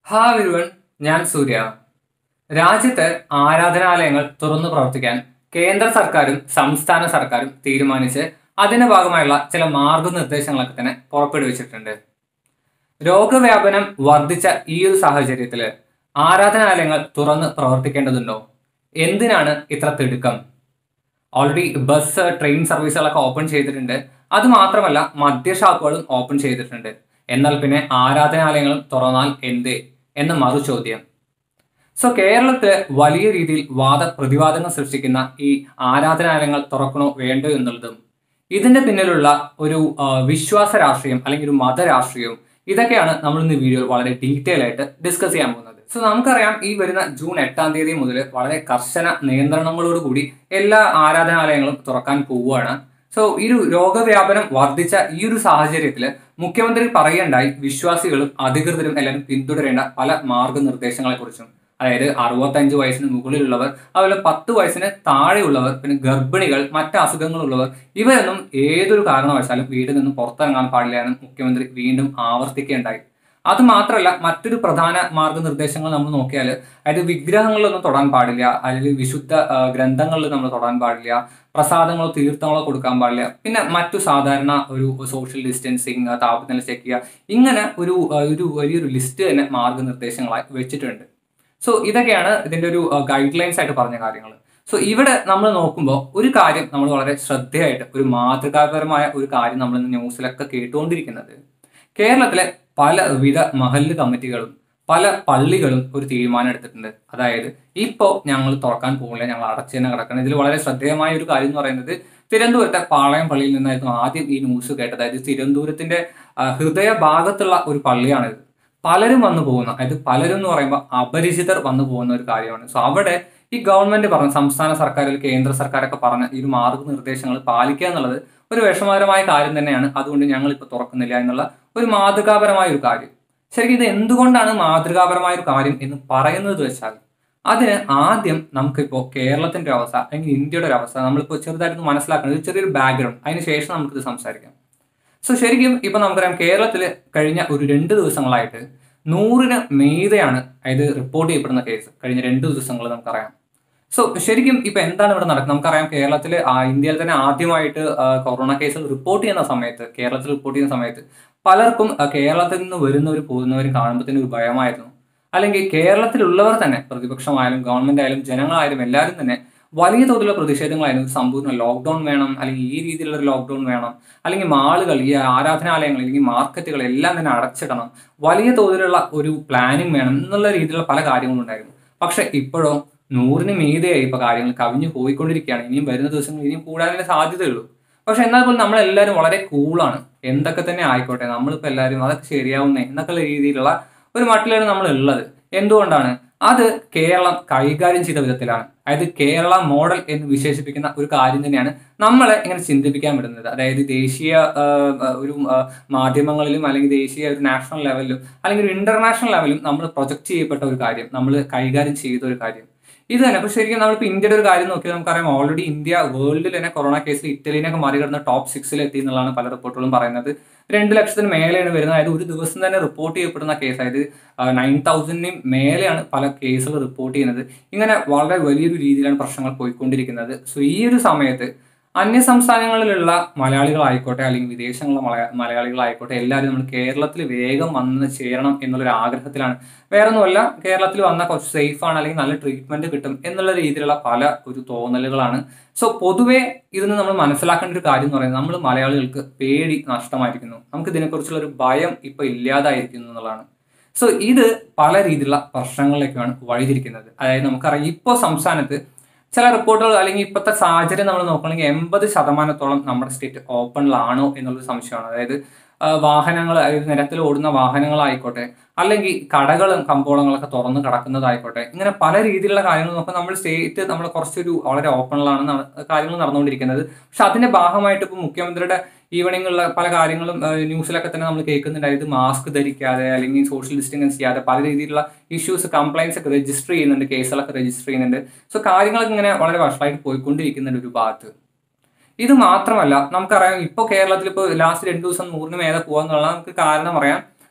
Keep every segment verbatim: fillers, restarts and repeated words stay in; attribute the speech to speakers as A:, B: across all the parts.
A: Hi everyone, ഞാൻ സൂര്യ. രാജ്യത്ത് ആരാധനാലയങ്ങൾ തുറന്നു പ്രവർത്തിക്കാൻ കേന്ദ്ര സർക്കാരും സംസ്ഥാന സർക്കാരും തീരുമാനിച്ച് അതിന്റെ ഭാഗമായുള്ള ചില മാർഗനിർദ്ദേശങ്ങളൊക്കെ തന്നെ പുറപ്പെടുവിച്ചിട്ടുണ്ട്. രോഗവ്യാപനം വർദ്ധിച്ച ഈ ഒരു സാഹചര്യത്തിൽ ആരാധനാലയങ്ങൾ തുറന്ന് പ്രവർത്തിക്കേണ്ടതുണ്ടോ? എന്തിനാണ് ഇത്ര തിടുക്കം? ഓൾറെഡി ബസ് ട്രെയിൻ സർവീസുകളൊക്കെ ഓപ്പൺ ചെയ്തിട്ടുണ്ട്. അത് മാത്രമല്ല, മദ്യഷാപ്പുകളും ഓപ്പൺ ചെയ്തിട്ടുണ്ട്. എന്നാൽ പിന്നെ ആരാധനാലയങ്ങളും തുറന്നാൽ എന്തേ എന്ന മറു ചോദ്യം. സോ കേരളത്തിൽ വലിയ രീതിയിൽ വാദപ്രതിവാദങ്ങൾ സൃഷ്ടിക്കുന്ന ഈ ആരാധനാലയങ്ങൾ തുറക്കണോ വേണ്ടോ എന്നുള്ളതും ഇതിന്റെ പിന്നിലുള്ള ഒരു വിശ്വാസ രാഷ്ട്രീയം അല്ലെങ്കിൽ ഒരു മതരാഷ്ട്രീയവും ഇതൊക്കെയാണ് നമ്മൾ ഇന്ന് വീഡിയോയിൽ വളരെ ഡീറ്റെയിൽ ആയിട്ട് ഡിസ്കസ് ചെയ്യാൻ പോകുന്നത്. സോ നമുക്കറിയാം, ഈ വരുന്ന ജൂൺ എട്ടാം തീയതി മുതൽ വളരെ കർശന നിയന്ത്രണങ്ങളോടുകൂടി എല്ലാ ആരാധനാലയങ്ങളും തുറക്കാൻ പോവുകയാണ്. സോ ഈ ഒരു രോഗവ്യാപനം വർദ്ധിച്ച ഈ ഒരു സാഹചര്യത്തിൽ മുഖ്യമന്ത്രി പറയേണ്ടായി വിശ്വാസികളും അധികൃതരും എല്ലാവരും പിന്തുടരേണ്ട പല മാർഗനിർദ്ദേശങ്ങളെ കുറിച്ചും. അതായത് അറുപത്തഞ്ച് വയസ്സിന് മുകളിലുള്ളവർ, അതുപോലെ പത്ത് വയസ്സിന് താഴെയുള്ളവർ, പിന്നെ ഗർഭിണികൾ, മറ്റ് അസുഖങ്ങളുള്ളവർ, ഇവരൊന്നും ഏതൊരു കാരണവശാലും വീട്ടിൽ നിന്നും പുറത്തിറങ്ങാൻ പാടില്ല എന്ന് മുഖ്യമന്ത്രി വീണ്ടും ആവർത്തിക്കേണ്ടായി. അത് മാത്രമല്ല, മറ്റൊരു പ്രധാന മാർഗനിർദ്ദേശങ്ങൾ നമ്മൾ നോക്കിയാൽ, അതായത് വിഗ്രഹങ്ങളിലൊന്നും തൊടാൻ പാടില്ല, അല്ലെങ്കിൽ വിശുദ്ധ ഗ്രന്ഥങ്ങളിൽ നമ്മൾ തൊടാൻ പാടില്ല, പ്രസാദങ്ങളോ തീർത്ഥങ്ങളോ കൊടുക്കാൻ പാടില്ല, പിന്നെ മറ്റു സാധാരണ ഒരു സോഷ്യൽ ഡിസ്റ്റൻസിങ്, താപനില ചെക്ക് ചെയ്യുക, ഇങ്ങനെ ഒരു ഒരു വലിയൊരു ലിസ്റ്റ് തന്നെ മാർഗനിർദ്ദേശങ്ങളായി വെച്ചിട്ടുണ്ട്. സോ ഇതൊക്കെയാണ് ഇതിന്റെ ഒരു ഗൈഡ് ലൈൻസ് ആയിട്ട് പറഞ്ഞ കാര്യങ്ങൾ. സോ ഇവിടെ നമ്മൾ നോക്കുമ്പോൾ ഒരു കാര്യം നമ്മൾ വളരെ ശ്രദ്ധയായിട്ട്, ഒരു മാതൃകാപരമായ ഒരു കാര്യം നമ്മൾ ഇന്ന് ന്യൂസിലൊക്കെ കേട്ടുകൊണ്ടിരിക്കുന്നത്, കേരളത്തിലെ പലവിധ മഹല്ല് കമ്മിറ്റികളും പല പള്ളികളും ഒരു തീരുമാനം എടുത്തിട്ടുണ്ട്. അതായത് ഇപ്പോൾ ഞങ്ങൾ തുറക്കാൻ പോകില്ല, ഞങ്ങൾ അടച്ചു തന്നെ കിടക്കണം. ഇതിൽ വളരെ ശ്രദ്ധേയമായ ഒരു കാര്യം എന്ന് പറയുന്നത്, തിരുവനന്തപുരത്തെ പാളയം പള്ളിയിൽ നിന്നായിരുന്നു ആദ്യം ഈ ന്യൂസ് കേട്ടത്. അതായത് തിരുവനന്തപുരത്തിന്റെ ഹൃദയ ഭാഗത്തുള്ള ഒരു പള്ളിയാണിത്. പലരും വന്നു പോകുന്ന, അതായത് പലരും എന്ന് പറയുമ്പോൾ അപരിചിതർ വന്നു പോകുന്ന ഒരു കാര്യമാണ്. സോ അവിടെ ഈ ഗവൺമെന്റ് പറഞ്ഞ, സംസ്ഥാന സർക്കാർ, കേന്ദ്ര സർക്കാരൊക്കെ പറഞ്ഞ ഈ ഒരു മാർഗനിർദ്ദേശങ്ങൾ പാലിക്കുക എന്നുള്ളത് ഒരു വിഷമകരമായ കാര്യം തന്നെയാണ്. അതുകൊണ്ട് ഞങ്ങൾ ഇപ്പോൾ തുറക്കുന്നില്ല എന്നുള്ള ഒരു മാതൃകാപരമായ ഒരു കാര്യം. ശരിക്കും ഇത് എന്തുകൊണ്ടാണ് മാതൃകാപരമായ ഒരു കാര്യം എന്ന് പറയുന്നത് വെച്ചാൽ, അതിന് ആദ്യം നമുക്കിപ്പോൾ കേരളത്തിന്റെ അവസ്ഥ അല്ലെങ്കിൽ ഇന്ത്യയുടെ ഒരു അവസ്ഥ നമ്മളിപ്പോൾ ചെറുതായിട്ട് മനസ്സിലാക്കുന്നത്, ചെറിയൊരു ബാക്ക്ഗ്രൗണ്ട്, അതിന് ശേഷം നമുക്കിത് സംസാരിക്കാം. സോ ശരിക്കും ഇപ്പൊ നമുക്കറിയാം, കേരളത്തിൽ കഴിഞ്ഞ ഒരു രണ്ട് ദിവസങ്ങളായിട്ട് നൂറിന് മീതെയാണ് അതായത് റിപ്പോർട്ട് ചെയ്യപ്പെടുന്ന കേസ്. കഴിഞ്ഞ രണ്ട് ദിവസങ്ങൾ നമുക്കറിയാം. സോ ശരിക്കും ഇപ്പൊ എന്താണ് ഇവിടെ നടക്കുന്നത്? നമുക്കറിയാം, കേരളത്തിൽ ഇന്ത്യയിൽ തന്നെ ആദ്യമായിട്ട് കൊറോണ കേസുകൾ റിപ്പോർട്ട് ചെയ്യുന്ന സമയത്ത്, കേരളത്തിൽ റിപ്പോർട്ട് ചെയ്യുന്ന സമയത്ത് പലർക്കും കേരളത്തിൽ നിന്ന് വരുന്നവരും പോകുന്നവരും കാണുമ്പോൾ തന്നെ ഒരു ഭയമായിരുന്നു. അല്ലെങ്കിൽ കേരളത്തിലുള്ളവർ തന്നെ, പ്രതിപക്ഷമായാലും ഗവൺമെന്റ് ആയാലും ജനങ്ങളായാലും എല്ലാവരും തന്നെ വലിയ തോതിലുള്ള പ്രതിഷേധങ്ങളായിരുന്നു. സമ്പൂർണ്ണ ലോക്ക്ഡൌൺ വേണം, അല്ലെങ്കിൽ ഈ രീതിയിലുള്ള ഒരു ലോക്ക്ഡൌൺ വേണം, അല്ലെങ്കിൽ മാളുകൾ, ഈ ആരാധനാലയങ്ങൾ, അല്ലെങ്കിൽ മാർക്കറ്റുകൾ എല്ലാം തന്നെ അടച്ചിടണം, വലിയ തോതിലുള്ള ഒരു പ്ലാനിങ് വേണം എന്നുള്ള രീതിയിലുള്ള പല കാര്യങ്ങളും ഉണ്ടായിരുന്നു. പക്ഷെ ഇപ്പോഴോ നൂറിന് മീതെയായി ഇപ്പൊ കാര്യങ്ങൾ കവിഞ്ഞു പോയിക്കൊണ്ടിരിക്കുകയാണ്. ഇനിയും വരുന്ന ദിവസങ്ങൾ ഇനിയും കൂടാനേ സാധ്യതയുള്ളൂ. പക്ഷെ എന്നാൽ പോലും നമ്മളെല്ലാവരും വളരെ കൂളാണ്. എന്തൊക്കെ തന്നെ ആയിക്കോട്ടെ, നമ്മളിപ്പോൾ എല്ലാവരും അതൊക്കെ ശരിയാവുന്നേ എന്നൊക്കെയുള്ള രീതിയിലുള്ള ഒരു മട്ടിലാണ് നമ്മൾ ഉള്ളത്. എന്തുകൊണ്ടാണ്? അത് കേരളം കൈകാര്യം ചെയ്ത വിധത്തിലാണ്. അതായത് കേരള മോഡൽ എന്ന് വിശേഷിപ്പിക്കുന്ന ഒരു കാര്യം തന്നെയാണ് നമ്മളെ ഇങ്ങനെ ചിന്തിപ്പിക്കാൻ വിടുന്നത്. അതായത് ദേശീയ ഒരു മാധ്യമങ്ങളിലും, അല്ലെങ്കിൽ ദേശീയ ഒരു നാഷണൽ ലെവലിലും, അല്ലെങ്കിൽ ഒരു ഇന്റർനാഷണൽ ലെവലിലും നമ്മൾ പ്രൊജക്ട് ചെയ്യപ്പെട്ട ഒരു കാര്യം, നമ്മൾ കൈകാര്യം ചെയ്ത ഒരു കാര്യം ഇത് തന്നെ. അപ്പൊ ശരിക്കും നമ്മളിപ്പോൾ ഇന്ത്യയുടെ ഒരു കാര്യം നോക്കിയാൽ നമുക്കറിയാം, ഓൾറെഡി ഇന്ത്യ വേൾഡിൽ തന്നെ കൊറോണ കേസിൽ ഇറ്റലിനൊക്കെ മറികടന്ന് ടോപ്പ് സിക്സിൽ എത്തി എന്നുള്ളതാണ് പല റിപ്പോർട്ടുകളും പറയുന്നത്. രണ്ട് ലക്ഷത്തിന് മേലെയാണ് വരുന്നത്. അതായത് ഒരു ദിവസം തന്നെ റിപ്പോർട്ട് ചെയ്യപ്പെടുന്ന കേസ്, അതായത് നയൻ തൗസൻഡിനും മേലെയാണ് പല കേസുകൾ റിപ്പോർട്ട് ചെയ്യുന്നത്. ഇങ്ങനെ വളരെ വലിയൊരു രീതിയിലാണ് പ്രശ്നങ്ങൾ പോയിക്കൊണ്ടിരിക്കുന്നത്. സോ ഈ ഒരു സമയത്ത് അന്യ സംസ്ഥാനങ്ങളിലുള്ള മലയാളികളായിക്കോട്ടെ, അല്ലെങ്കിൽ വിദേശങ്ങളിലുള്ള മലയാ മലയാളികളായിക്കോട്ടെ എല്ലാവരും നമ്മൾ കേരളത്തിൽ വേഗം വന്ന് ചേരണം എന്നുള്ളൊരു ആഗ്രഹത്തിലാണ്. വേറെ ഒന്നുമല്ല, കേരളത്തിൽ വന്നാൽ കുറച്ച് സേഫാണ്, അല്ലെങ്കിൽ നല്ല ട്രീറ്റ്മെന്റ് കിട്ടും എന്നുള്ള രീതിയിലുള്ള പല ഒരു തോന്നലുകളാണ്. സോ പൊതുവെ ഇതിന് നമ്മൾ മനസ്സിലാക്കേണ്ട ഒരു കാര്യം എന്ന് പറയുന്നത്, നമ്മൾ മലയാളികൾക്ക് പേടി നഷ്ടമായിരിക്കുന്നു. നമുക്ക് ഇതിനെക്കുറിച്ചുള്ള ഒരു ഭയം ഇപ്പൊ ഇല്ലാതായിരിക്കുന്നു എന്നുള്ളതാണ്. സോ ഇത് പല രീതിയിലുള്ള പ്രശ്നങ്ങളിലേക്കാണ് വഴിതിരിക്കുന്നത്. അതായത് നമുക്കറിയാം, ഇപ്പോൾ സംസ്ഥാനത്ത് ചില റിപ്പോർട്ടുകൾ, അല്ലെങ്കിൽ ഇപ്പോഴത്തെ സാഹചര്യം നമ്മൾ നോക്കുകയാണെങ്കിൽ എൺപത് ശതമാനത്തോളം നമ്മുടെ സ്റ്റേറ്റ് ഓപ്പണിലാണോ എന്നുള്ളൊരു സംശയമാണ്. അതായത് വാഹനങ്ങൾ, അതായത് നിരത്തിൽ ഓടുന്ന വാഹനങ്ങളായിക്കോട്ടെ, അല്ലെങ്കിൽ കടകളും കമ്പോളങ്ങളൊക്കെ തുറന്ന് കിടക്കുന്നതായിക്കോട്ടെ, ഇങ്ങനെ പല രീതിയിലുള്ള കാര്യങ്ങൾ നോക്കുമ്പോൾ നമ്മൾ സ്റ്റേറ്റ് നമ്മൾ കുറച്ചൊരു വളരെ ഓപ്പണിലാണ് കാര്യങ്ങൾ നടന്നുകൊണ്ടിരിക്കുന്നത്. പക്ഷെ അതിന്റെ ഭാഗമായിട്ട് ഇപ്പോൾ മുഖ്യമന്ത്രിയുടെ ഈവനിങ്ങുള്ള പല കാര്യങ്ങളും ന്യൂസിലൊക്കെ തന്നെ നമ്മൾ കേൾക്കുന്നുണ്ട്. അതായത് മാസ്ക് ധരിക്കാതെ, അല്ലെങ്കിൽ സോഷ്യൽ ഡിസ്റ്റൻസ് ചെയ്യാതെ പല രീതിയിലുള്ള ഇഷ്യൂസ്, കംപ്ലൈൻസ് ഒക്കെ രജിസ്റ്റർ ചെയ്യുന്നുണ്ട്, കേസുകളൊക്കെ രജിസ്റ്റർ ചെയ്യുന്നുണ്ട്. സോ കാര്യങ്ങളൊക്കെ ഇങ്ങനെ വളരെ വഷളായിട്ട് പോയിക്കൊണ്ടിരിക്കുന്നുണ്ട് ഒരു ഭാഗത്ത്. ഇത് മാത്രമല്ല, നമുക്കറിയാം ഇപ്പോൾ കേരളത്തിൽ ഇപ്പോൾ ലാസ്റ്റ് രണ്ടു ദിവസം നൂറിന് മേലെ പോകാന്നുള്ള നമുക്ക് കാരണം അറിയാം.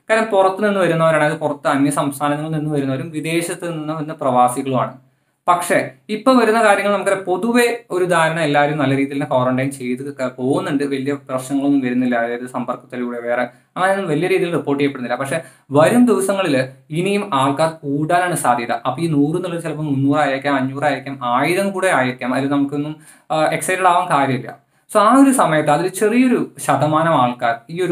A: കാരണം പുറത്തു നിന്ന് വരുന്നവരാണ്, അത് പുറത്ത് അന്യ സംസ്ഥാനങ്ങളിൽ നിന്ന് വരുന്നവരും വിദേശത്ത് നിന്ന് വരുന്ന പ്രവാസികളുമാണ്. പക്ഷേ ഇപ്പൊ വരുന്ന കാര്യങ്ങൾ നമുക്കറിയാം, പൊതുവെ ഒരു ധാരണ എല്ലാവരും നല്ല രീതിയിൽ ക്വാറന്റൈൻ ചെയ്ത് പോകുന്നുണ്ട്, വലിയ പ്രശ്നങ്ങളൊന്നും വരുന്നില്ല, അതായത് സമ്പർക്കത്തിലൂടെ വേറെ അങ്ങനെയൊന്നും വലിയ രീതിയിൽ റിപ്പോർട്ട് ചെയ്യപ്പെടുന്നില്ല. പക്ഷെ വരും ദിവസങ്ങളിൽ ഇനിയും ആൾക്കാർ കൂടാനാണ് സാധ്യത. അപ്പൊ ഈ നൂറ് എന്നുള്ളത് ചിലപ്പോൾ മുന്നൂറ് ആയേക്കാം, അഞ്ഞൂറ് ആയേക്കാം, ആയിരം കൂടെ ആയേക്കാം. അതിൽ നമുക്കൊന്നും എക്സൈറ്റഡ് ആവാൻ കാര്യമില്ല. സോ ആ ഒരു സമയത്ത് അതിൽ ചെറിയൊരു ശതമാനം ആൾക്കാർ ഈ ഒരു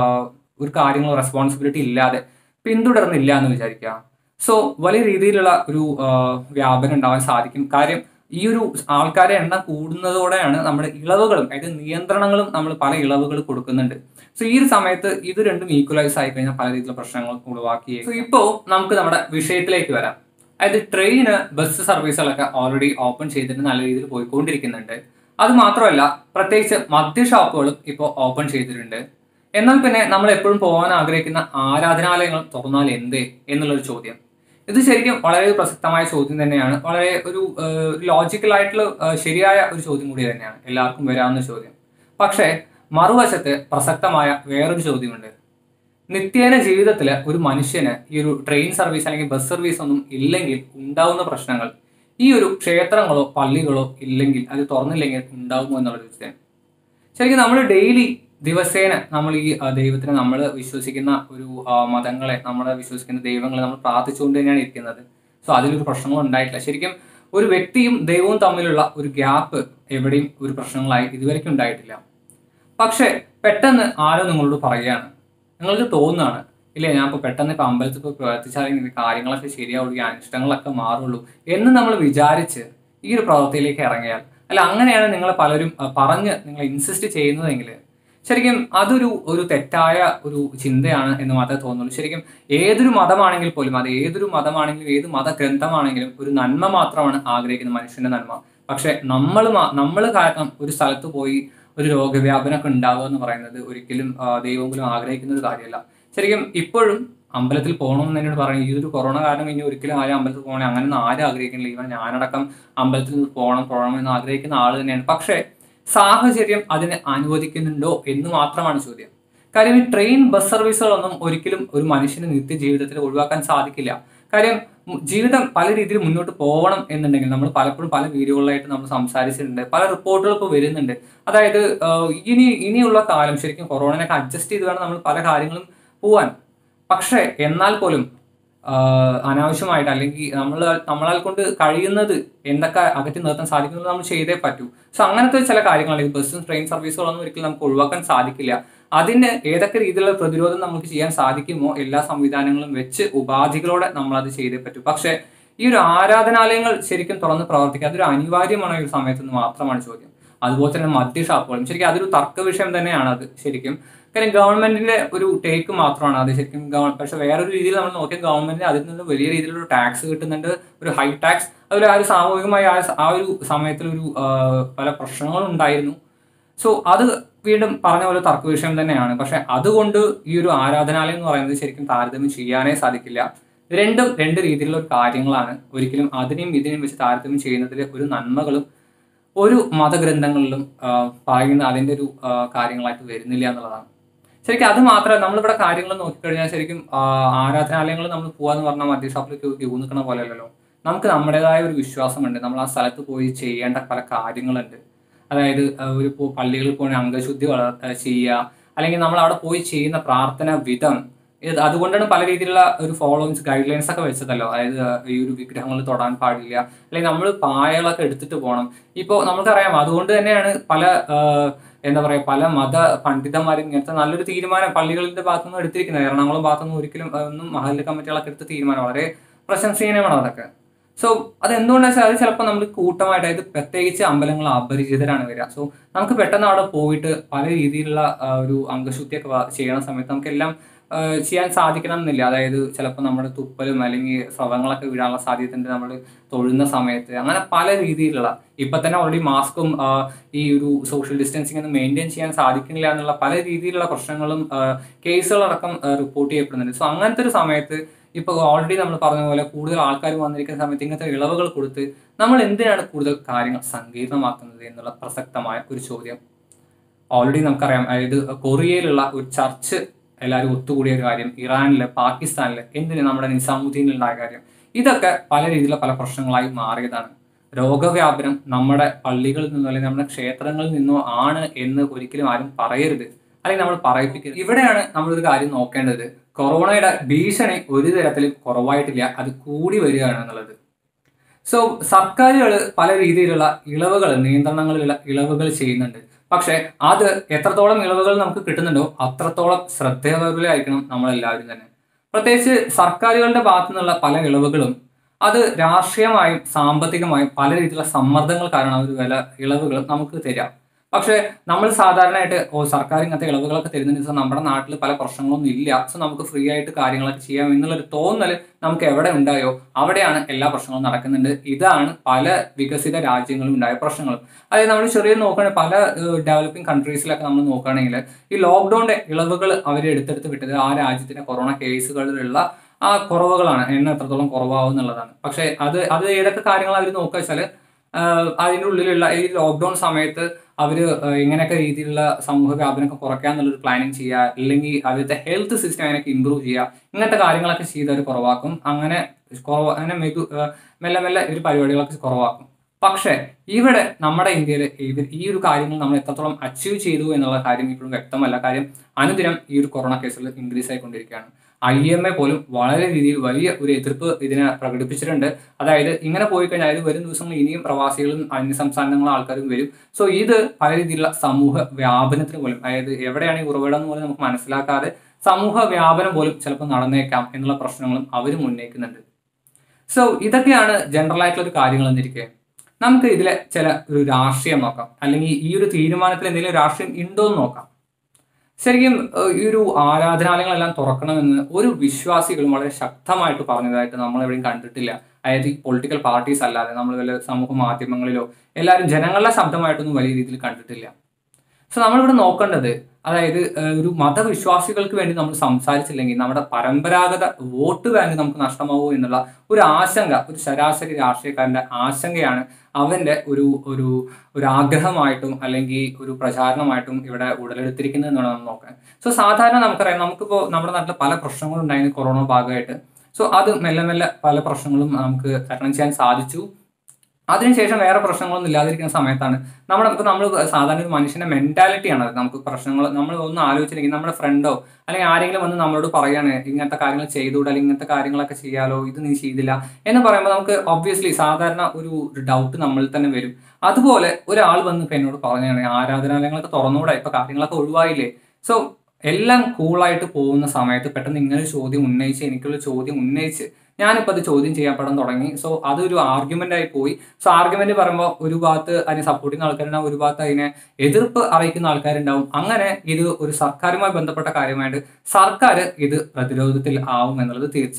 A: ഒരു കാര്യങ്ങൾ റെസ്പോൺസിബിലിറ്റി ഇല്ലാതെ പിന്തുടർന്നില്ല എന്ന് വിചാരിക്കുക. സോ വലിയ രീതിയിലുള്ള ഒരു വ്യാപനം ഉണ്ടാവാൻ സാധിക്കും. കാര്യം ഈ ഒരു ആൾക്കാരെ എണ്ണം കൂടുന്നതോടെയാണ് നമ്മുടെ ഇളവുകളും, അതായത് നിയന്ത്രണങ്ങളും നമ്മൾ പല ഇളവുകൾ കൊടുക്കുന്നുണ്ട്. സോ ഈ ഒരു സമയത്ത് ഇത് രണ്ടും ഈക്വലൈസ് ആയി കഴിഞ്ഞാൽ പല രീതിയിലുള്ള പ്രശ്നങ്ങൾ ഒഴിവാക്കി. സോ ഇപ്പോൾ നമുക്ക് നമ്മുടെ വിഷയത്തിലേക്ക് വരാം. അതായത് ട്രെയിന്, ബസ് സർവീസുകളൊക്കെ ഓൾറെഡി ഓപ്പൺ ചെയ്തിട്ട് നല്ല രീതിയിൽ പോയിക്കൊണ്ടിരിക്കുന്നുണ്ട്. അത് മാത്രമല്ല, പ്രത്യേകിച്ച് മദ്യ ഷോപ്പുകളും ഇപ്പോൾ ഓപ്പൺ ചെയ്തിട്ടുണ്ട്. എന്നാൽ പിന്നെ നമ്മൾ എപ്പോഴും പോകാൻ ആഗ്രഹിക്കുന്ന ആരാധനാലയങ്ങൾ തുറന്നാൽ എന്തേ എന്നുള്ളൊരു ചോദ്യം, ഇത് ശരിക്കും വളരെ പ്രസക്തമായ ചോദ്യം തന്നെയാണ്. വളരെ ഒരു ലോജിക്കലായിട്ടുള്ള ശരിയായ ഒരു ചോദ്യം കൂടി തന്നെയാണ്, എല്ലാവർക്കും വരാവുന്ന ചോദ്യം. പക്ഷേ മറുവശത്ത് പ്രസക്തമായ വേറൊരു ചോദ്യമുണ്ട്. നിത്യേന ജീവിതത്തിൽ ഒരു മനുഷ്യന് ഈ ഒരു ട്രെയിൻ സർവീസ് അല്ലെങ്കിൽ ബസ് സർവീസ് ഒന്നും ഇല്ലെങ്കിൽ ഉണ്ടാവുന്ന പ്രശ്നങ്ങൾ ഈ ഒരു ക്ഷേത്രങ്ങളോ പള്ളികളോ ഇല്ലെങ്കിൽ, അത് തുറന്നില്ലെങ്കിൽ ഉണ്ടാവുമോ എന്നുള്ളൊരു ചോദ്യം. ശരിക്കും നമ്മൾ ഡെയിലി ദിവസേന നമ്മൾ ഈ ദൈവത്തിനെ, നമ്മൾ വിശ്വസിക്കുന്ന ഒരു മതങ്ങളെ, നമ്മൾ വിശ്വസിക്കുന്ന ദൈവങ്ങളെ നമ്മൾ പ്രാർത്ഥിച്ചുകൊണ്ട് തന്നെയാണ് ഇരിക്കുന്നത്. സോ അതിലൊരു പ്രശ്നങ്ങളും ഉണ്ടായിട്ടില്ല. ശരിക്കും ഒരു വ്യക്തിയും ദൈവവും തമ്മിലുള്ള ഒരു ഗ്യാപ്പ് എവിടെയും ഒരു പ്രശ്നങ്ങളായി ഇതുവരെയ്ക്കും ഉണ്ടായിട്ടില്ല. പക്ഷെ പെട്ടെന്ന് ആരോ നിങ്ങളോട് പറയുകയാണ്, നിങ്ങൾക്ക് തോന്നുകയാണ്, ഇല്ലേ ഞാൻ ഇപ്പോൾ പെട്ടെന്ന് ഇപ്പോൾ അമ്പലത്തിൽ പോയി പ്രവർത്തിച്ചാലെങ്കിൽ കാര്യങ്ങളൊക്കെ ശരിയാവുള്ളൂ, അനിഷ്ടങ്ങളൊക്കെ മാറുള്ളൂ എന്ന് നമ്മൾ വിചാരിച്ച് ഈ ഒരു പ്രവൃത്തിയിലേക്ക് ഇറങ്ങിയാൽ, അല്ല അങ്ങനെയാണ് നിങ്ങൾ പലരും പറഞ്ഞ് നിങ്ങൾ ഇൻസിസ്റ്റ് ചെയ്യുന്നതെങ്കിൽ ശരിക്കും അതൊരു ഒരു തെറ്റായ ഒരു ചിന്തയാണ് എന്ന് മാത്രമേ തോന്നുള്ളൂ. ശരിക്കും ഏതൊരു മതമാണെങ്കിൽ പോലും, അത് ഏതൊരു മതമാണെങ്കിലും ഏത് മതഗ്രന്ഥമാണെങ്കിലും ഒരു നന്മ മാത്രമാണ് ആഗ്രഹിക്കുന്നത്, മനുഷ്യന്റെ നന്മ. പക്ഷെ നമ്മൾ നമ്മൾ കാരണം ഒരു സ്ഥലത്ത് പോയി ഒരു രോഗവ്യാപനമൊക്കെ ഉണ്ടാവുക എന്ന് പറയുന്നത് ഒരിക്കലും ദൈവം പോലും ആഗ്രഹിക്കുന്ന ഒരു കാര്യമല്ല. ശരിക്കും ഇപ്പോഴും അമ്പലത്തിൽ പോകണമെന്ന് എന്നോട് പറയും, ഈ ഒരു കൊറോണ കാരണം ഇനി ഒരിക്കലും ആരും അമ്പലത്തിൽ പോകണം അങ്ങനെയൊന്നും ആരും ആഗ്രഹിക്കുന്നില്ല. ഈവൻ ഞാനടക്കം അമ്പലത്തിൽ പോകണം പോകണം എന്ന് ആഗ്രഹിക്കുന്ന ആൾ തന്നെയാണ്. പക്ഷേ സാഹചര്യം അതിനെ അനുവദിക്കുന്നുണ്ടോ എന്ന് മാത്രമാണ് ചോദ്യം. കാര്യം ഈ ട്രെയിൻ, ബസ് സർവീസുകളൊന്നും ഒരിക്കലും ഒരു മനുഷ്യന് നിത്യജീവിതത്തിൽ ഒഴിവാക്കാൻ സാധിക്കില്ല. കാര്യം ജീവിതം പല രീതിയിൽ മുന്നോട്ട് പോകണം എന്നുണ്ടെങ്കിൽ നമ്മൾ പലപ്പോഴും പല വീഡിയോകളിലായിട്ട് നമ്മൾ സംസാരിച്ചിട്ടുണ്ട്, പല റിപ്പോർട്ടുകൾ ഇപ്പോൾ വരുന്നുണ്ട്. അതായത് ഇനി ഇനിയുള്ള കാലം ശരിക്കും കൊറോണയൊക്കെ അഡ്ജസ്റ്റ് ചെയ്ത് വേണം നമ്മൾ പല കാര്യങ്ങളും പോവാൻ. പക്ഷേ എന്നാൽ പോലും അനാവശ്യമായിട്ട് അല്ലെങ്കിൽ നമ്മൾ നമ്മളാൽ കൊണ്ട് കഴിയുന്നത് എന്തൊക്കെ അകറ്റി നിർത്താൻ സാധിക്കുന്നത് നമ്മൾ ചെയ്തേ പറ്റൂ. സോ അങ്ങനത്തെ ചില കാര്യങ്ങൾ, അല്ലെങ്കിൽ ബസ്സും ട്രെയിൻ സർവീസുകളൊന്നും ഒരിക്കലും നമുക്ക് ഒഴിവാക്കാൻ സാധിക്കില്ല. അതിന് ഏതൊക്കെ രീതിയിലുള്ള പ്രതിരോധം നമുക്ക് ചെയ്യാൻ സാധിക്കുമോ എല്ലാ സംവിധാനങ്ങളും വെച്ച് ഉപാധികളോടെ നമ്മൾ അത് ചെയ്തേ പറ്റൂ. പക്ഷെ ഈ ഒരു ആരാധനാലയങ്ങൾ ശരിക്കും തുറന്ന് പ്രവർത്തിക്കുക അതൊരു അനിവാര്യമാണ് ഈ ഒരു സമയത്ത് മാത്രമാണ് ചോദ്യം. അതുപോലെ തന്നെ മദ്യ ഷാപ്പുകളും ശരിക്കും അതൊരു തർക്ക വിഷയം തന്നെയാണ്. അത് ശരിക്കും കാര്യം ഗവൺമെന്റിന്റെ ഒരു ടേക്ക് മാത്രമാണ് അത് ശരിക്കും. പക്ഷെ വേറൊരു രീതിയിൽ നമ്മൾ നോക്കിയാൽ ഗവൺമെന്റിന് അതിൽ നിന്ന് വലിയ രീതിയിലൊരു ടാക്സ് കിട്ടുന്നുണ്ട്, ഒരു ഹൈ ടാക്സ്. അതുപോലെ ആ ഒരു സാമൂഹികമായി ആ ഒരു സമയത്തിൽ ഒരു പല പ്രശ്നങ്ങളും ഉണ്ടായിരുന്നു. സോ അത് വീണ്ടും പറഞ്ഞ പോലെ തർക്ക വിഷയം തന്നെയാണ്. പക്ഷെ അതുകൊണ്ട് ഈ ഒരു ആരാധനാലയം എന്ന് പറയുന്നത് ശരിക്കും താരതമ്യം ചെയ്യാനേ സാധിക്കില്ല. രണ്ടും രണ്ട് രീതിയിലുള്ള കാര്യങ്ങളാണ്. ഒരിക്കലും അതിനെയും ഇതിനെയും വെച്ച് താരതമ്യം ചെയ്യുന്നതിൽ ഒരു നന്മകളും ഒരു മതഗ്രന്ഥങ്ങളിലും പറയുന്ന അതിൻ്റെ ഒരു കാര്യങ്ങളായിട്ട് വരുന്നില്ല എന്നുള്ളതാണ്. ശരിക്കും അത് മാത്രമല്ല, നമ്മളിവിടെ കാര്യങ്ങൾ നോക്കിക്കഴിഞ്ഞാൽ ശരിക്കും ആരാധനാലയങ്ങൾ നമ്മൾ പോകാന്ന് പറഞ്ഞാൽ മദ്യ ഷോപ്പിലേക്ക് ക്യൂ നിൽക്കുന്ന പോലെയല്ലല്ലോ. നമുക്ക് നമ്മുടേതായ ഒരു വിശ്വാസമുണ്ട്, നമ്മൾ ആ സ്ഥലത്ത് പോയി ചെയ്യേണ്ട പല കാര്യങ്ങളുണ്ട്. അതായത് ഒരു പള്ളികളിൽ പോയി അംഗശുദ്ധി വളർ ചെയ്യുക, അല്ലെങ്കിൽ നമ്മൾ അവിടെ പോയി ചെയ്യുന്ന പ്രാർത്ഥന വിധം, അതുകൊണ്ടാണ് പല രീതിയിലുള്ള ഒരു ഫോളോവിങ്സ് ഗൈഡ് ലൈൻസ് ഒക്കെ വെച്ചതല്ലോ. അതായത് ഈ ഒരു വിഗ്രഹങ്ങൾ തൊടാൻ പാടില്ല, അല്ലെങ്കിൽ നമ്മൾ പായകളൊക്കെ എടുത്തിട്ട് പോകണം. ഇപ്പോൾ നമുക്കറിയാം, അതുകൊണ്ട് തന്നെയാണ് പല എന്താ പറയുക പല മത പണ്ഡിതന്മാരും ഇങ്ങനത്തെ നല്ലൊരു തീരുമാനം പള്ളികളുടെ ഭാഗത്തുനിന്ന് എടുത്തിരിക്കുന്നത്. എറണാകുളം ഭാഗത്തുനിന്ന് ഒരിക്കലും ഒന്നും മഹല്ല് കമ്മിറ്റികളൊക്കെ എടുത്ത തീരുമാനം വളരെ പ്രശംസനീയമാണ് അതൊക്കെ. സോ അതെന്തുകൊണ്ടാണെന്ന് വെച്ചാൽ അത് ചിലപ്പോൾ നമ്മൾ കൂട്ടമായിട്ട്, അതായത് പ്രത്യേകിച്ച് അമ്പലങ്ങൾ അപരിചിതരാണ് വരിക. സോ നമുക്ക് പെട്ടെന്ന് അവിടെ പോയിട്ട് പല രീതിയിലുള്ള ഒരു അംഗശുദ്ധിയൊക്കെ ചെയ്യണ സമയത്ത് നമുക്കെല്ലാം ചെയ്യാൻ സാധിക്കണം എന്നില്ല. അതായത് ചിലപ്പോൾ നമ്മുടെ തുപ്പലും അല്ലെങ്കിൽ സ്രവങ്ങളൊക്കെ വീഴാനുള്ള സാധ്യതയുണ്ട് നമ്മൾ തൊഴുന്ന സമയത്ത്. അങ്ങനെ പല രീതിയിലുള്ള, ഇപ്പം തന്നെ ഓൾറെഡി മാസ്കും ഈ ഒരു സോഷ്യൽ ഡിസ്റ്റൻസിങ് ഒന്നും മെയിൻറ്റെയിൻ ചെയ്യാൻ സാധിക്കുന്നില്ല എന്നുള്ള പല രീതിയിലുള്ള പ്രശ്നങ്ങളും കേസുകളടക്കം റിപ്പോർട്ട് ചെയ്യപ്പെടുന്നുണ്ട്. സോ അങ്ങനത്തെ ഒരു സമയത്ത് ഇപ്പോൾ ഓൾറെഡി നമ്മൾ പറഞ്ഞ പോലെ കൂടുതൽ ആൾക്കാർ വന്നിരിക്കുന്ന സമയത്ത് ഇങ്ങനത്തെ ഇളവുകൾ കൊടുത്ത് നമ്മൾ എന്തിനാണ് കൂടുതൽ കാര്യങ്ങൾ സങ്കീർണമാക്കുന്നത് എന്നുള്ള പ്രസക്തമായ ഒരു ചോദ്യം ഓൾറെഡി നമുക്കറിയാം. അതായത് കൊറിയയിലുള്ള ഒരു ചർച്ച് എല്ലാവരും ഒത്തുകൂടിയ ഒരു കാര്യം, ഇറാനിൽ, പാകിസ്ഥാനിൽ, എന്തിന് നമ്മുടെ നിസാമുദ്ദീനിലുണ്ടായ കാര്യം, ഇതൊക്കെ പല രീതിയിലുള്ള പല പ്രശ്നങ്ങളായി മാറിയതാണ്. രോഗവ്യാപനം നമ്മുടെ പള്ളികളിൽ നിന്നോ അല്ലെങ്കിൽ നമ്മുടെ ക്ഷേത്രങ്ങളിൽ നിന്നോ ആണ് എന്ന് ഒരിക്കലും ആരും പറയരുത്, അല്ലെങ്കിൽ നമ്മൾ പറയിപ്പിക്കരുത്. ഇവിടെയാണ് നമ്മളൊരു കാര്യം നോക്കേണ്ടത്. കൊറോണയുടെ ഭീഷണി ഒരു തരത്തിലും കുറവായിട്ടില്ല, അത് കൂടി വരികയാണ് എന്നുള്ളത്. സോ സർക്കാരുകൾ പല രീതിയിലുള്ള ഇളവുകൾ, നിയന്ത്രണങ്ങളിലുള്ള ഇളവുകൾ ചെയ്യുന്നുണ്ട്. പക്ഷെ അത് എത്രത്തോളം ഇളവുകൾ നമുക്ക് കിട്ടുന്നുണ്ടോ അത്രത്തോളം ശ്രദ്ധേയമായിരിക്കണം നമ്മളെല്ലാവരും തന്നെ. പ്രത്യേകിച്ച് സർക്കാരുകളുടെ ഭാഗത്തു നിന്നുള്ള പല ഇളവുകളും അത് രാഷ്ട്രീയമായും സാമ്പത്തികമായും പല രീതിയിലുള്ള സമ്മർദ്ദങ്ങൾ കാരണം ഒരു വില ഇളവുകൾ നമുക്ക് തരാം. പക്ഷെ നമ്മൾ സാധാരണയായിട്ട് ഓ സർക്കാർ ഇങ്ങനത്തെ ഇളവുകളൊക്കെ തരുന്നതിന് വെച്ചാൽ നമ്മുടെ നാട്ടിൽ പല പ്രശ്നങ്ങളൊന്നും ഇല്ല, സോ നമുക്ക് ഫ്രീ ആയിട്ട് കാര്യങ്ങളൊക്കെ ചെയ്യാം എന്നുള്ളൊരു തോന്നൽ നമുക്ക് എവിടെ ഉണ്ടായോ അവിടെയാണ് എല്ലാ പ്രശ്നങ്ങളും നടക്കുന്നുണ്ട്. ഇതാണ് പല വികസിത രാജ്യങ്ങളും ഉണ്ടായ പ്രശ്നങ്ങളും. അതായത് നമ്മൾ ചെറിയ നോക്കുകയാണെങ്കിൽ പല ഡെവലപ്പിംഗ് കൺട്രീസിലൊക്കെ നമ്മൾ നോക്കുകയാണെങ്കിൽ ഈ ലോക്ക്ഡൌണിന്റെ ഇളവുകൾ അവർ എടുത്തെടുത്ത് വിട്ടത് ആ രാജ്യത്തിന്റെ കൊറോണ കേസുകളിലുള്ള ആ കുറവുകളാണ്, എണ്ണം എത്രത്തോളം കുറവാകും എന്നുള്ളതാണ്. പക്ഷെ അത് അത് ഏതൊക്കെ കാര്യങ്ങൾ അവർ നോക്കുക വെച്ചാൽ അതിൻ്റെ ഉള്ളിലുള്ള ഈ ലോക്ക്ഡൌൺ സമയത്ത് അവർ ഇങ്ങനെയൊക്കെ രീതിയിലുള്ള സമൂഹ വ്യാപനമൊക്കെ കുറയ്ക്കുക എന്നുള്ളൊരു പ്ലാനിങ് ചെയ്യുക, അല്ലെങ്കിൽ അവരുടെ ഹെൽത്ത് സിസ്റ്റം അതിനൊക്കെ ഇമ്പ്രൂവ് ചെയ്യുക, ഇങ്ങനത്തെ കാര്യങ്ങളൊക്കെ ചെയ്ത് അവർ കുറവാക്കും. അങ്ങനെ കുറവ് അങ്ങനെ മെതു മെല്ലെ മെല്ലെ ഇവർ പരിപാടികളൊക്കെ കുറവാക്കും. പക്ഷെ ഇവിടെ നമ്മുടെ ഇന്ത്യയിൽ ഇവർ ഈ ഒരു കാര്യങ്ങൾ നമ്മൾ എത്രത്തോളം അച്ചീവ് ചെയ്തു എന്നുള്ള കാര്യം ഇപ്പോഴും വ്യക്തമല്ല. കാര്യം അനുദിനം ഈ ഒരു കൊറോണ കേസുകൾ ഇൻക്രീസ് ആയിക്കൊണ്ടിരിക്കുകയാണ്. ഐ എം എ പോലും വളരെ രീതിയിൽ വലിയ ഒരു എതിർപ്പ് ഇതിനെ പ്രകടിപ്പിച്ചിട്ടുണ്ട്. അതായത് ഇങ്ങനെ പോയി കഴിഞ്ഞാൽ ഇത് വരും ദിവസങ്ങളിൽ ഇനിയും പ്രവാസികളും അന്യ സംസ്ഥാനങ്ങളിലെ ആൾക്കാരും വരും. സോ ഇത് പല രീതിയിലുള്ള സമൂഹ വ്യാപനത്തിന് പോലും, അതായത് എവിടെയാണ് ഈ ഉറവിടം എന്ന് പോലും നമുക്ക് മനസ്സിലാക്കാതെ സമൂഹ വ്യാപനം പോലും ചിലപ്പോൾ നടന്നേക്കാം എന്നുള്ള പ്രശ്നങ്ങളും അവർ ഉന്നയിക്കുന്നുണ്ട്. സോ ഇതൊക്കെയാണ് ജനറൽ ആയിട്ടുള്ള ഒരു കാര്യങ്ങൾ എന്നിരിക്കെ നമുക്ക് ഇതിലെ ചില ഒരു രാഷ്ട്രീയം നോക്കാം, അല്ലെങ്കിൽ ഈ ഒരു തീരുമാനത്തിൽ എന്തെങ്കിലും രാഷ്ട്രീയം ഉണ്ടോ എന്ന് നോക്കാം. ശരിക്കും ഈ ഒരു ആരാധനാലയങ്ങളെല്ലാം തുറക്കണമെന്ന് ഒരു വിശ്വാസികളും വളരെ ശക്തമായിട്ട് പറഞ്ഞതായിട്ട് നമ്മൾ എവിടെയും കണ്ടിട്ടില്ല. അതായത് ഈ പൊളിറ്റിക്കൽ പാർട്ടീസ് അല്ലാതെ നമ്മൾ വല്ല സമൂഹ മാധ്യമങ്ങളിലോ എല്ലാവരും ജനങ്ങളുടെ ശബ്ദമായിട്ടൊന്നും വലിയ രീതിയിൽ കണ്ടിട്ടില്ല. സോ നമ്മളിവിടെ നോക്കേണ്ടത്, അതായത് ഒരു മതവിശ്വാസികൾക്ക് വേണ്ടി നമ്മൾ സംസാരിച്ചില്ലെങ്കിൽ നമ്മുടെ പരമ്പരാഗത വോട്ട് ബാങ്ക് നമുക്ക് നഷ്ടമാവൂ എന്നുള്ള ഒരു ആശങ്ക, ഒരു ശരാശരി രാഷ്ട്രീയക്കാരന്റെ ആശങ്കയാണ് അവന്റെ ഒരു ഒരു ഒരു ആഗ്രഹമായിട്ടും അല്ലെങ്കിൽ ഒരു പ്രചാരണമായിട്ടും ഇവിടെ ഉടലെടുത്തിരിക്കുന്നത് എന്നാണ് നമ്മൾ നോക്കാൻ. സോ സാധാരണ നമുക്കറിയാം, നമുക്കിപ്പോൾ നമ്മുടെ നാട്ടിൽ പല പ്രശ്നങ്ങളും ഉണ്ടായിരുന്നു കൊറോണ ഭാഗമായിട്ട്. സോ അത് മെല്ലെ മെല്ലെ പല പ്രശ്നങ്ങളും നമുക്ക് തരണം ചെയ്യാൻ സാധിച്ചു. അതിനുശേഷം വേറെ പ്രശ്നങ്ങളൊന്നും ഇല്ലാതിരിക്കുന്ന സമയത്താണ് നമ്മുടെ ഇപ്പോൾ നമ്മൾ സാധാരണ ഒരു മനുഷ്യന്റെ മെന്റാലിറ്റിയാണ് അത്. നമുക്ക് പ്രശ്നങ്ങൾ നമ്മൾ ഒന്ന് ആലോചിച്ചില്ലെങ്കിൽ നമ്മുടെ ഫ്രണ്ടോ അല്ലെങ്കിൽ ആരെങ്കിലും വന്ന് നമ്മളോട് പറയാണ് ഇങ്ങനത്തെ കാര്യങ്ങൾ ചെയ്തുകൂടെ, അല്ലെങ്കിൽ ഇങ്ങനത്തെ കാര്യങ്ങളൊക്കെ ചെയ്യാലോ, ഇത് നീ ചെയ്തില്ല എന്ന് പറയുമ്പോൾ നമുക്ക് ഒബ്വിയസ്ലി സാധാരണ ഒരു ഡൗട്ട് നമ്മളിൽ തന്നെ വരും. അതുപോലെ ഒരാൾ വന്ന് ഇപ്പം എന്നോട് പറഞ്ഞാണ് ആരാധനാലയങ്ങളൊക്കെ തുറന്നുകൂടെ, ഇപ്പൊ കാര്യങ്ങളൊക്കെ ഒഴിവായില്ലേ. സോ എല്ലാം കൂളായിട്ട് പോകുന്ന സമയത്ത് പെട്ടെന്ന് ഇങ്ങനെ ഒരു ചോദ്യം ഉന്നയിച്ച് എനിക്കുള്ള ചോദ്യം ഉന്നയിച്ച് ഞാനിപ്പോൾ അത് ചോദ്യം ചെയ്യപ്പെടാൻ തുടങ്ങി. സോ അതൊരു ആർഗ്യുമെന്റ് ആയി പോയി. സോ ആർഗ്യുമെന്റ് പറയുമ്പോൾ ഒരു ഭാഗത്ത് അതിനെ സപ്പോർട്ട് ചെയ്യുന്ന ആൾക്കാരുണ്ടാവും, ഒരു ഭാഗത്ത് അതിനെ എതിർപ്പ് അറിയിക്കുന്ന ആൾക്കാരുണ്ടാവും. അങ്ങനെ ഇത് ഒരു സർക്കാരുമായി ബന്ധപ്പെട്ട കാര്യമായിട്ട് സർക്കാർ ഇത് പ്രതിരോധത്തിൽ ആവും എന്നുള്ളത് തീർച്ച.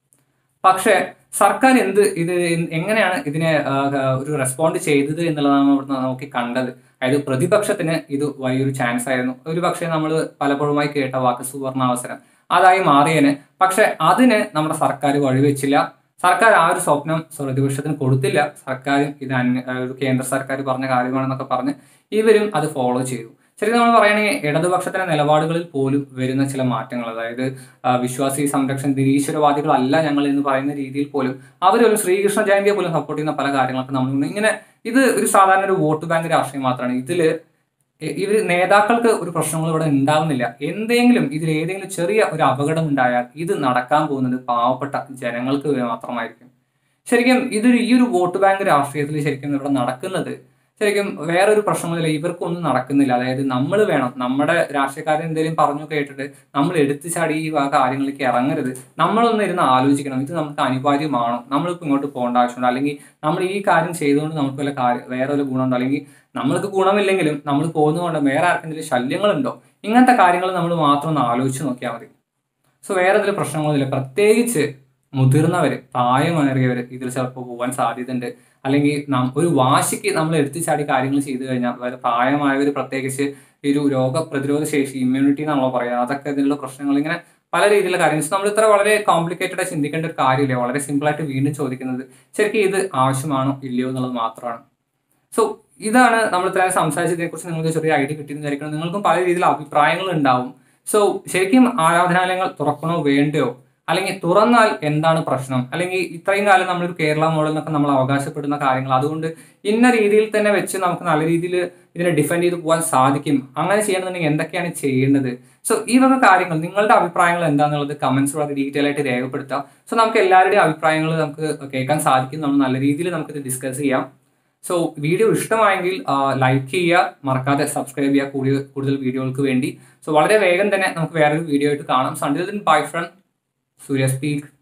A: പക്ഷേ സർക്കാർ എന്ത് ഇത് എങ്ങനെയാണ് ഇതിനെ ഒരു റെസ്പോണ്ട് ചെയ്തത് എന്നുള്ളതാണ് ഇവിടുന്ന് നോക്കി കണ്ടത്. അതായത് പ്രതിപക്ഷത്തിന് ഇത് വലിയൊരു ചാൻസ് ആയിരുന്നു. ഒരു പക്ഷേ നമ്മൾ പലപ്പോഴുമായി കേട്ട വാക്ക് സുവർണാവസരം അതായി മാറിയേനെ. പക്ഷെ അതിന് നമ്മുടെ സർക്കാർ വഴിവെച്ചില്ല. സർക്കാർ ആ ഒരു സ്വപ്നം പ്രതിപക്ഷത്തിന് കൊടുത്തില്ല. സർക്കാരും ഇത് അന്യ ഒരു കേന്ദ്ര സർക്കാർ പറഞ്ഞ കാര്യമാണെന്നൊക്കെ പറഞ്ഞ് ഇവരും അത് ഫോളോ ചെയ്തു. ശരിക്കും നമ്മൾ പറയുകയാണെങ്കിൽ ഇടതുപക്ഷത്തിന്റെ നിലപാടുകളിൽ പോലും വരുന്ന ചില മാറ്റങ്ങൾ, അതായത് വിശ്വാസി സംരക്ഷണ നിരീശ്വരവാദികളല്ല ഞങ്ങൾ എന്ന് പറയുന്ന രീതിയിൽ പോലും അവരൊരു ശ്രീകൃഷ്ണ ജയന്തിയെ പോലും സപ്പോർട്ട് ചെയ്യുന്ന പല കാര്യങ്ങളൊക്കെ നമ്മൾ ഇങ്ങനെ, ഇത് ഒരു സാധാരണ ഒരു വോട്ട് ബാങ്ക് രാഷ്ട്രീയം മാത്രമാണ്. ഇതില് ഇവർ നേതാക്കൾക്ക് ഒരു പ്രശ്നങ്ങൾ ഇവിടെ ഉണ്ടാവുന്നില്ല. എന്തെങ്കിലും ഇതിൽ ഏതെങ്കിലും ചെറിയ ഒരു അപകടം ഉണ്ടായാൽ ഇത് നടക്കാൻ പോകുന്നത് പാവപ്പെട്ട ജനങ്ങൾക്ക് മാത്രമായിരിക്കും. ശരിക്കും ഇതൊരു ഈ ഒരു വോട്ട് ബാങ്ക് രാഷ്ട്രീയത്തിൽ ശരിക്കും ഇവിടെ നടക്കുന്നത് ശരിക്കും വേറൊരു പ്രശ്നങ്ങളില്ല, ഇവർക്കൊന്നും നടക്കുന്നില്ല. അതായത് നമ്മൾ വേണം, നമ്മുടെ രാഷ്ട്രീയക്കാരൻ എന്തെങ്കിലും പറഞ്ഞു കേട്ടിട്ട് നമ്മൾ എടുത്തു ചാടി ഈ കാര്യങ്ങളിലേക്ക് ഇറങ്ങരുത്. നമ്മളൊന്ന് ഇരുന്ന് ആലോചിക്കണം, ഇത് നമുക്ക് അനിവാര്യമാണോ, നമ്മളിപ്പോൾ ഇങ്ങോട്ട് പോകേണ്ട ആവശ്യമുണ്ടോ, അല്ലെങ്കിൽ നമ്മൾ ഈ കാര്യം ചെയ്തുകൊണ്ട് നമുക്ക് വല്ല കാര്യം വേറെ വല്ല ഗുണമുണ്ടോ, അല്ലെങ്കിൽ നമ്മൾക്ക് ഗുണമില്ലെങ്കിലും നമ്മൾ പോകുന്നതുകൊണ്ട് വേറെ ആർക്കെന്തെങ്കിലും ശല്യങ്ങളുണ്ടോ, ഇങ്ങനത്തെ കാര്യങ്ങൾ നമ്മൾ മാത്രം ഒന്ന് ആലോചിച്ച് നോക്കിയാൽ മതി. സോ വേറെ എന്തെങ്കിലും പ്രശ്നങ്ങളൊന്നുമില്ല. പ്രത്യേകിച്ച് മുതിർന്നവർ, പ്രായമേറിയവർ ഇതിൽ ചിലപ്പോൾ പോകാൻ സാധ്യതയുണ്ട്. അല്ലെങ്കിൽ നാം ഒരു വാശിക്ക് നമ്മൾ എടുത്തുചാടി കാര്യങ്ങൾ ചെയ്തു കഴിഞ്ഞാൽ പ്രായമായവർ പ്രത്യേകിച്ച് ഈ ഒരു രോഗപ്രതിരോധ ശേഷി, ഇമ്മ്യൂണിറ്റി എന്നാണല്ലോ പറയുക, അതൊക്കെ ഇതിലുള്ള പ്രശ്നങ്ങൾ, ഇങ്ങനെ പല രീതിയിലുള്ള കാര്യങ്ങൾ നമ്മൾ ഇത്ര വളരെ കോംപ്ലിക്കേറ്റഡ് ആയി ചിന്തിക്കേണ്ട ഒരു കാര്യമില്ല. വളരെ സിമ്പിളായിട്ട് വീണ്ടും ചോദിക്കുന്നത് ശരിക്കും ഇത് ആവശ്യമാണോ ഇല്ലയോ എന്നുള്ളത് മാത്രമാണ്. സോ ഇതാണ് നമ്മൾ ഇത്രയും സംസാരിച്ചതിനെ കുറിച്ച് നിങ്ങൾക്ക് ചെറിയ ഐഡിയ കിട്ടിയെന്ന് വിചാരിക്കണം. നിങ്ങൾക്കും പല രീതിയിലുള്ള അഭിപ്രായങ്ങൾ ഉണ്ടാവും. സോ ശരിക്കും ആരാധനാലയങ്ങൾ തുറക്കണോ വേണ്ടയോ, അല്ലെങ്കിൽ തുറന്നാൽ എന്താണ് പ്രശ്നം, അല്ലെങ്കിൽ ഇത്രയും കാലം നമ്മളൊരു കേരള മോഡൽ എന്നൊക്കെ നമ്മൾ അവകാശപ്പെടുന്ന കാര്യങ്ങൾ, അതുകൊണ്ട് ഇന്ന രീതിയിൽ തന്നെ വെച്ച് നമുക്ക് നല്ല രീതിയിൽ ഇതിനെ ഡിഫെൻഡ് ചെയ്ത് പോകാൻ സാധിക്കും, അങ്ങനെ ചെയ്യണമെന്നുണ്ടെങ്കിൽ എന്തൊക്കെയാണ് ചെയ്യേണ്ടത്? സോ ഈ വക കാര്യങ്ങൾ നിങ്ങളുടെ അഭിപ്രായങ്ങൾ എന്താണെന്നുള്ളത് കമന്റ്സ് വളരെ ഡീറ്റെയിൽ ആയിട്ട് രേഖപ്പെടുത്താം. സോ നമുക്ക് എല്ലാവരുടെയും അഭിപ്രായങ്ങൾ നമുക്ക് കേൾക്കാൻ സാധിക്കും, നമ്മൾ നല്ല രീതിയിൽ നമുക്കിത് ഡിസ്കസ് ചെയ്യാം. സോ വീഡിയോ ഇഷ്ടമായെങ്കിൽ ലൈക്ക് ചെയ്യുക, മറക്കാതെ സബ്സ്ക്രൈബ് ചെയ്യുക കൂടുതൽ കൂടുതൽ വീഡിയോകൾക്ക് വേണ്ടി. സോ വളരെ വേഗം തന്നെ നമുക്ക് വേറൊരു വീഡിയോ ആയിട്ട് കാണാം. So until then bye from Surya Speak.